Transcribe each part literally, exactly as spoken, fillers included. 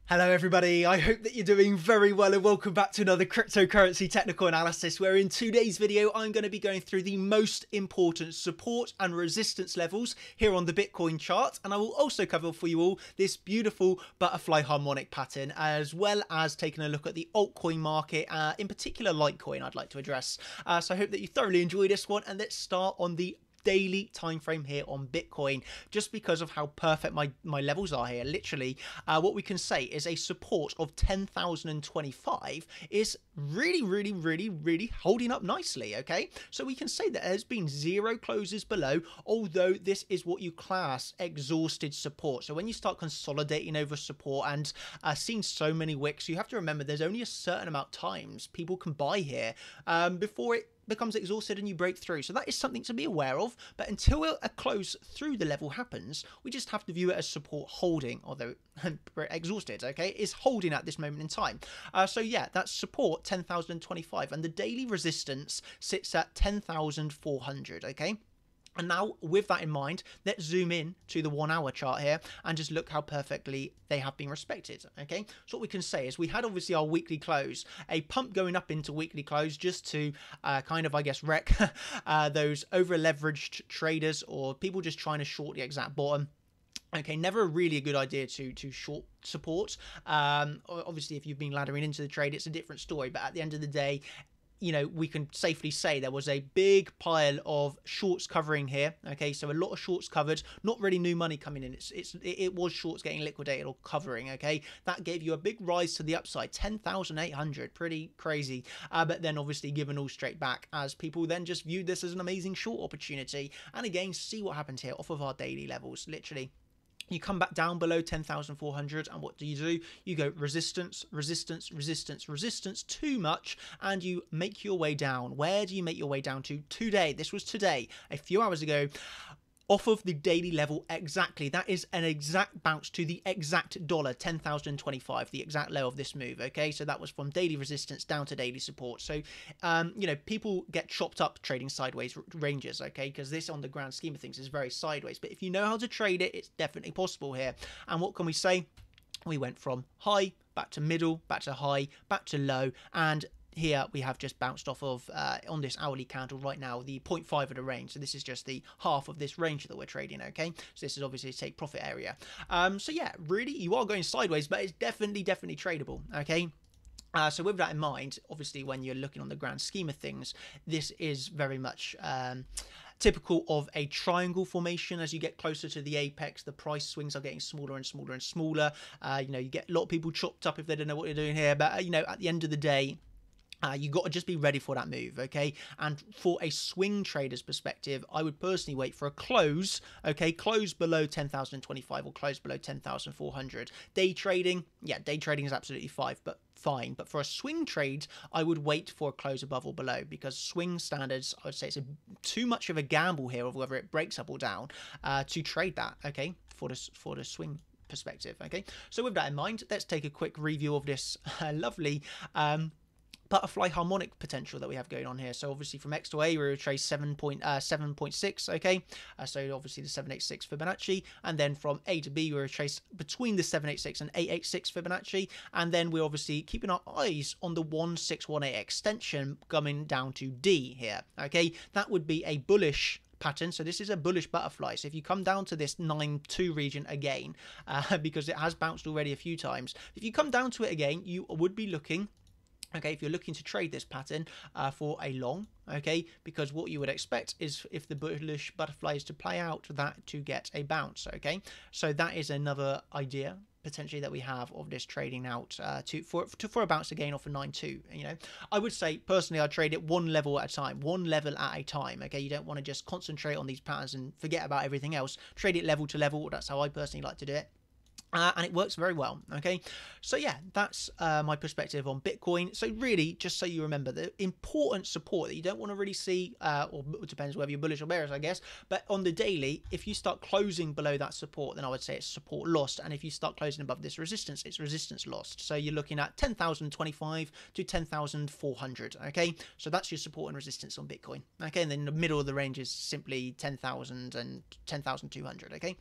Hello everybody, I hope that you're doing very well and welcome back to another cryptocurrency technical analysis, where in today's video I'm going to be going through the most important support and resistance levels here on the Bitcoin chart, and I will also cover for you all this beautiful butterfly harmonic pattern, as well as taking a look at the altcoin market, uh, in particular Litecoin I'd like to address. Uh, so I hope that you thoroughly enjoy this one, and let's start on the daily time frame here on Bitcoin, just because of how perfect my my levels are here. Literally uh, what we can say is a support of ten thousand twenty-five is really really really really holding up nicely. Okay, so we can say that there's been zero closes below, although this is what you class exhausted support. So when you start consolidating over support and uh, seeing so many wicks, you have to remember there's only a certain amount of times people can buy here um, before it becomes exhausted and you break through. So that is something to be aware of, but until a close through the level happens, we just have to view it as support holding, although exhausted. Okay, is holding at this moment in time. Uh, so yeah, that's support ten thousand twenty-five, and the daily resistance sits at ten thousand four hundred. Okay. And now, with that in mind, let's zoom in to the one hour chart here and just look how perfectly they have been respected. Okay, so what we can say is we had obviously our weekly close, a pump going up into weekly close just to uh, kind of, I guess, wreck uh, those over leveraged traders or people just trying to short the exact bottom. Okay, never really a good idea to to short support. Um, obviously, if you've been laddering into the trade, it's a different story. But at the end of the day, you know, we can safely say there was a big pile of shorts covering here. Okay, so a lot of shorts covered, not really new money coming in. It's, it's it was shorts getting liquidated or covering. Okay, that gave you a big rise to the upside, ten thousand eight hundred, pretty crazy. Uh, but then obviously given all straight back as people then just viewed this as an amazing short opportunity. And again, see what happens here off of our daily levels, literally. You come back down below ten thousand four hundred, and what do you do? You go resistance, resistance, resistance, resistance, too much, and you make your way down. Where do you make your way down to? Today. This was today, a few hours ago, off of the daily level exactly. That is an exact bounce to the exact dollar, ten thousand twenty-five, the exact low of this move. Okay, so that was from daily resistance down to daily support. So, um, you know, people get chopped up trading sideways ranges, okay, because this on the grand scheme of things is very sideways. But if you know how to trade it, it's definitely possible here. And what can we say? We went from high back to middle, back to high, back to low, and here we have just bounced off of uh, on this hourly candle right now the zero point five of the range. So this is just the half of this range that we're trading. Okay, so this is obviously a take profit area. Um so yeah, really you are going sideways, but it's definitely definitely tradable. Okay. Uh, so with that in mind, obviously when you're looking on the grand scheme of things, this is very much um, typical of a triangle formation. As you get closer to the apex, the price swings are getting smaller and smaller and smaller. Uh, you know, you get a lot of people chopped up if they don't know what you're doing here, but uh, you know, at the end of the day, Uh, you got to just be ready for that move, okay? And for a swing trader's perspective, I would personally wait for a close, okay? Close below ten thousand twenty-five or close below ten thousand four hundred. Day trading, yeah, day trading is absolutely fine, but fine. But for a swing trade, I would wait for a close above or below, because swing standards, I would say it's a, too much of a gamble here of whether it breaks up or down uh, to trade that, okay? For the, for the swing perspective, okay? So with that in mind, let's take a quick review of this uh, lovely um, butterfly harmonic potential that we have going on here. So obviously from X to A, we retrace seven point six, okay? Uh, so obviously the seven eighty-six Fibonacci, and then from A to B, we retrace between the seven eighty-six and eight eighty-six Fibonacci, and then we're obviously keeping our eyes on the one six one eight extension coming down to D here, okay? That would be a bullish pattern. So this is a bullish butterfly. So if you come down to this nine two region again, uh, because it has bounced already a few times, if you come down to it again, you would be looking, okay, if you're looking to trade this pattern uh, for a long, okay, because what you would expect is if the bullish butterfly is to play out, that to get a bounce, okay? So that is another idea potentially that we have of this trading out uh, to for to, for a bounce again off a nine two. You know, I would say personally I trade it one level at a time, one level at a time. Okay, you don't want to just concentrate on these patterns and forget about everything else. Trade it level to level. That's how I personally like to do it. Uh, and it works very well, okay? So yeah, that's uh, my perspective on Bitcoin. So really, just so you remember, the important support that you don't want to really see, uh, or it depends whether you're bullish or bearish, I guess, but on the daily, if you start closing below that support, then I would say it's support lost. And if you start closing above this resistance, it's resistance lost. So you're looking at ten thousand twenty-five to ten thousand four hundred, okay? So that's your support and resistance on Bitcoin, okay? And then the middle of the range is simply ten thousand and ten thousand two hundred, okay?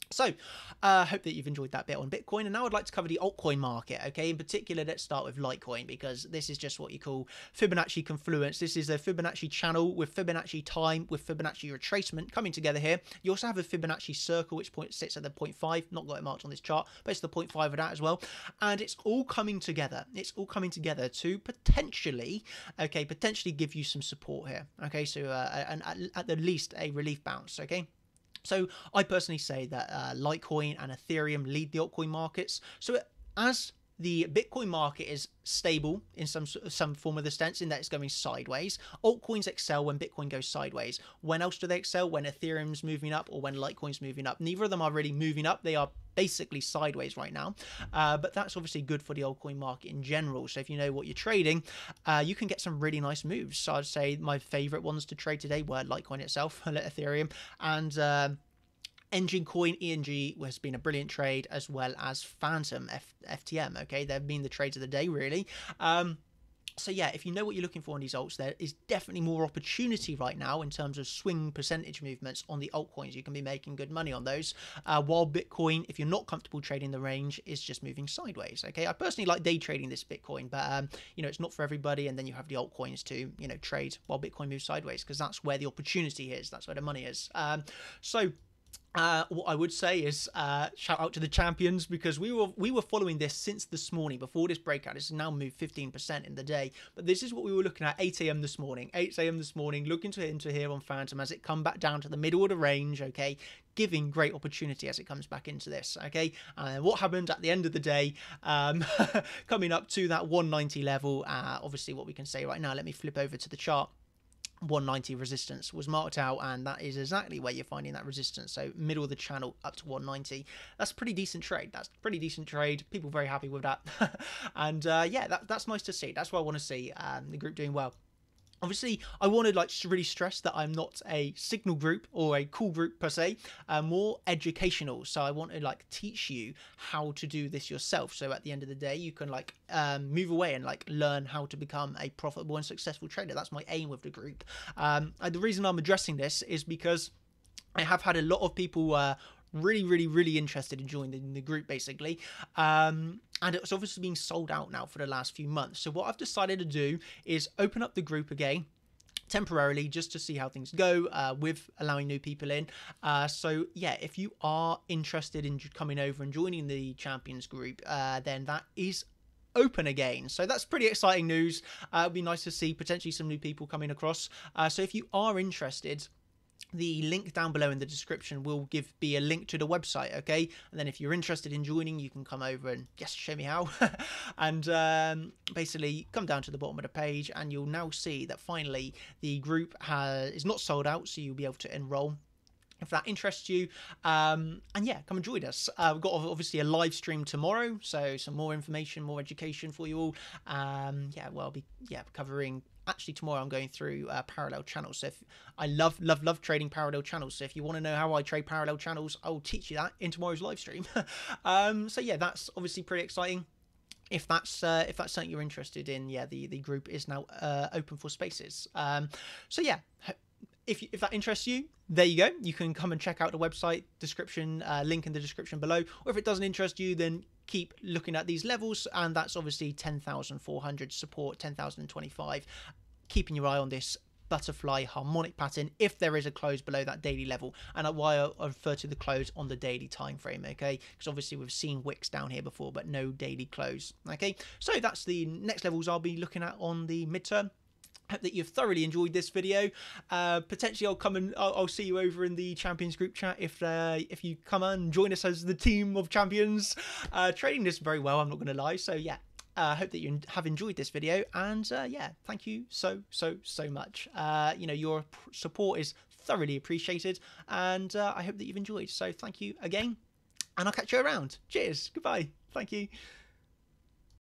So, I uh, hope that you've enjoyed that bit on Bitcoin, and now I'd like to cover the altcoin market, okay? In particular, let's start with Litecoin, because this is just what you call Fibonacci confluence. This is a Fibonacci channel with Fibonacci time, with Fibonacci retracement coming together here. You also have a Fibonacci circle, which point sits at the zero point five, not got it marked on this chart, but it's the zero point five of that as well. And it's all coming together. It's all coming together to potentially, okay, potentially give you some support here, okay? So, uh, and at, at the least, a relief bounce, okay? So I personally say that uh, Litecoin and Ethereum lead the altcoin markets. So as the Bitcoin market is stable in some some form of the sense in that it's going sideways, altcoins excel when Bitcoin goes sideways. When else do they excel? When Ethereum's moving up or when Litecoin's moving up. Neither of them are really moving up. They are basically sideways right now, uh, but that's obviously good for the altcoin market in general. So if you know what you're trading, uh, you can get some really nice moves. So I'd say my favorite ones to trade today were Litecoin itself, Ethereum, and uh, Engine Coin, E N G has been a brilliant trade, as well as Phantom, F FTM. Okay, they've been the trades of the day, really. Um, So yeah, if you know what you're looking for on these alts, there is definitely more opportunity right now in terms of swing percentage movements on the altcoins. You can be making good money on those. Uh, while Bitcoin, if you're not comfortable trading the range, is just moving sideways. Okay, I personally like day trading this Bitcoin, but um, you know, it's not for everybody. And then you have the altcoins to, you know, trade while Bitcoin moves sideways, because that's where the opportunity is. That's where the money is. Um, so. Uh, what I would say is uh, shout out to the champions, because we were we were following this since this morning before this breakout. It's now moved fifteen percent in the day, but this is what we were looking at eight A M this morning. eight A M this morning, looking to into here on Phantom as it come back down to the middle of the range. Okay, giving great opportunity as it comes back into this. Okay, and what happened at the end of the day, um, coming up to that one ninety level. Uh, obviously, what we can say right now. Let me flip over to the chart. one ninety resistance was marked out, and that is exactly where you're finding that resistance. So middle of the channel up to one ninety. That's a pretty decent trade. That's a pretty decent trade. People very happy with that. And uh, yeah, that, that's nice to see. That's what I want to see. Um, the group doing well. Obviously, I want to like really stress that I'm not a signal group or a call group per se, uh, more educational. So I want to like teach you how to do this yourself. So at the end of the day, you can like um, move away and like learn how to become a profitable and successful trader. That's my aim with the group. Um, and the reason I'm addressing this is because I have had a lot of people uh, really, really, really interested in joining the group, basically. Um, and it's obviously been sold out now for the last few months. So what I've decided to do is open up the group again temporarily, just to see how things go uh, with allowing new people in. Uh, so yeah, if you are interested in coming over and joining the champions group, uh, then that is open again. So that's pretty exciting news. Uh, it'd be nice to see potentially some new people coming across. Uh, so if you are interested, the link down below in the description will give be a link to the website, okay? And then if you're interested in joining, you can come over and yes, show me how. And um, basically come down to the bottom of the page, and you'll now see that finally the group has is not sold out, so you'll be able to enroll if that interests you. Um, and yeah, come and join us. Uh, we've got obviously a live stream tomorrow, so some more information, more education for you all. Um, yeah, well, I'll be yeah covering. Actually, tomorrow I'm going through uh, parallel channels. So if I love, love, love trading parallel channels. So if you want to know how I trade parallel channels, I will teach you that in tomorrow's live stream. um, so yeah, that's obviously pretty exciting. If that's uh, if that's something you're interested in, yeah, the the group is now uh, open for spaces. Um, so yeah. If, if that interests you, there you go. You can come and check out the website description, uh, link in the description below. Or if it doesn't interest you, then keep looking at these levels. And that's obviously ten thousand four hundred support, ten thousand twenty-five. Keeping your eye on this butterfly harmonic pattern if there is a close below that daily level. And why I refer to the close on the daily time frame, okay? Because obviously we've seen wicks down here before, but no daily close, okay? So that's the next levels I'll be looking at on the midterm. Hope that you've thoroughly enjoyed this video. Uh, potentially, I'll come and I'll, I'll see you over in the champions group chat if uh, if you come and join us as the team of champions. Uh, trading this very well, I'm not going to lie. So yeah, I uh, hope that you have enjoyed this video, and uh, yeah, thank you so so so much. Uh, you know, your support is thoroughly appreciated, and uh, I hope that you've enjoyed. So thank you again, and I'll catch you around. Cheers. Goodbye. Thank you.